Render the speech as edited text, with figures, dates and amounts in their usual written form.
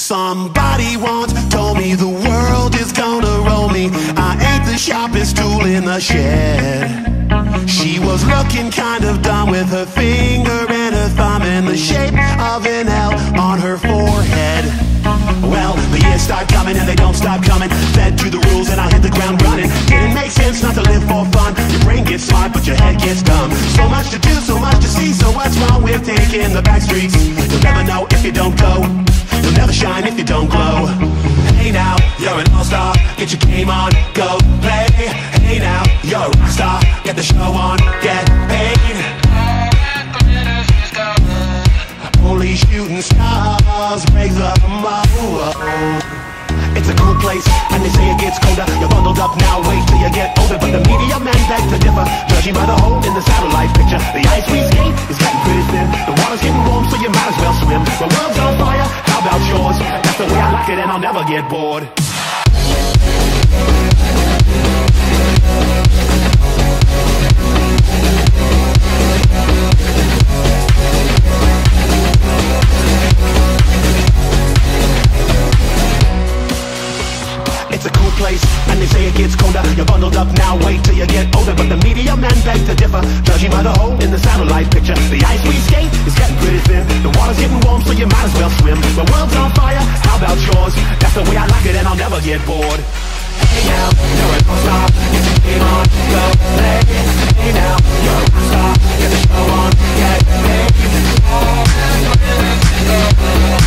Somebody once told me the world is gonna roll me. I ain't the sharpest tool in the shed. She was looking kind of dumb with her finger and her thumb in the shape of an L on her forehead. Well, the years start coming and they don't stop coming. Fed to the rules and I hit the ground running. Didn't make sense not to live for fun. Your brain gets smart but your head gets dumb. So much to do, so much to see. So what's wrong with taking the back streets? You'll never know if you don't go. You'll never shine if you don't glow. Hey now, you're an all-star. Get your game on, go play. Hey now, you're a rock star. Get the show on, get paid. Only shooting stars break the mold. It's a cool place, and they say it gets colder. You're bundled up now, wait till you get older. But the media men beg to differ, judging by the hole in the satellite picture. The ice we skate is getting pretty thin. The water's getting warm, so you might as well swim. The world's on fire, how about yours? That's the way I like it, and I'll never get bored. It's a cool place, and they say it gets colder. You're bundled up now, wait till you get older. But the media men beg to differ, judging by the hole in the satellite picture. The ice we skate is getting pretty thin. The water's getting warm, so you might as well swim. The world's on fire, how about yours? That's the way I like it, and I'll never get bored. Hey now, you're an all-star. Get your game on, go play. Hey now, you're a rock star. Get the show on, get paid.